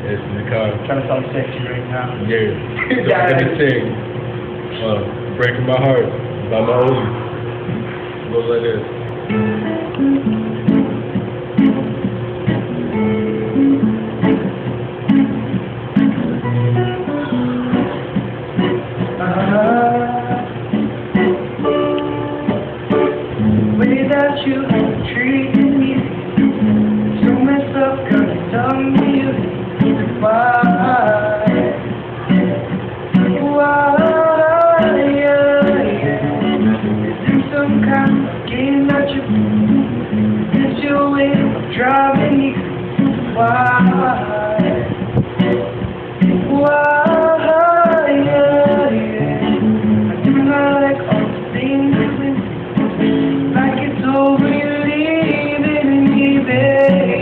It's in the car. Trying to sound sexy right now. Yeah. So I'm gonna sing Breaking My Heart by my oldie. Goes like this. Way that you treated me, so messed up, cause you done me. Why, is this some kind of game that you Is your way of driving me? Why, I do not like all the things you do. Like it's over, you're leaving me, baby.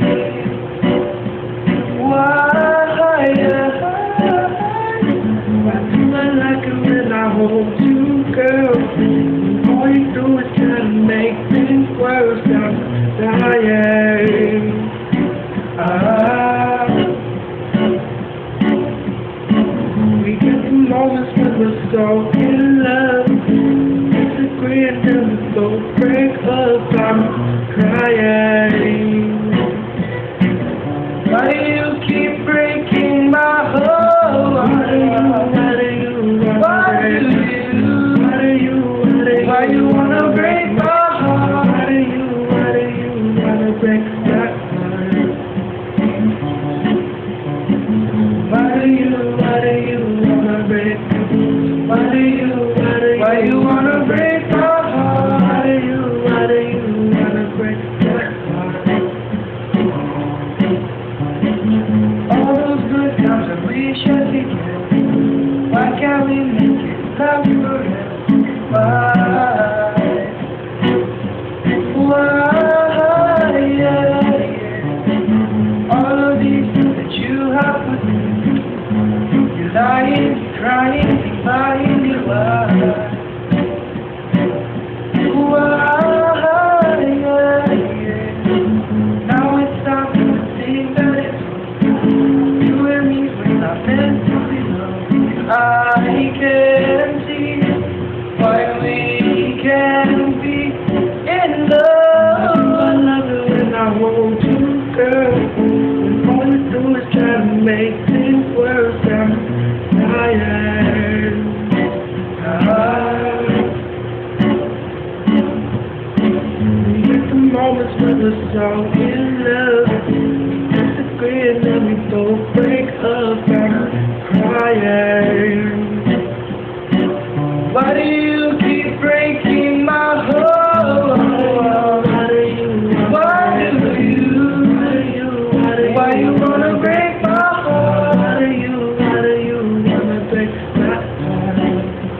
Why do I like it when I hold you, girl? All you do is try to make things worse. I'm dying. We get the moments when we're so in love. Disagree and then we both break up. I'm crying. Why do you keep breaking my heart? Why you wanna break my heart? Why do you wanna break my heart? Why do you wanna break? Why you wanna break my heart? Why do you wanna break my heart? All those good times that we shared together, why can't we make it love forever? Why, all of these things that you have put me, you're lying, you're crying, you're lying, you're lying. Now it's time to think that it's you and me, we're not meant to be loved. I can't see why we can't be in love. I love it when I hold you, girl. All we do is try to make things worse. I'm tired. We get the moments when we're so in love. Disagree and then we both break up. I'm crying. Why do you keep breaking my heart? Why you wanna break my heart? Why do you wanna break my heart?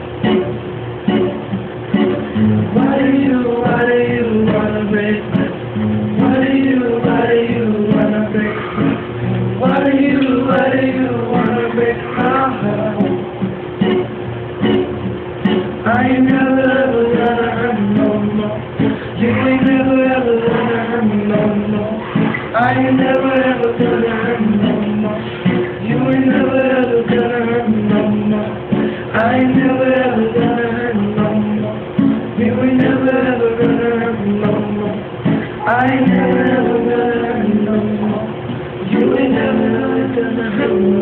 Why do you wanna break my heart? Why do you wanna break my heart? Why do you wanna break my heart? I ain't never ever gonna hurt me no more. You ain't never ever gonna hurt me no more. I ain't never ever gonna hurt me no more. You ain't never ever gonna hurt me no more. I ain't never ever gonna hurt me no more. You ain't never ever gonna hurt me no more. I ain't never ever gonna hurt me no more. You ain't never ever gonna hurt me no more.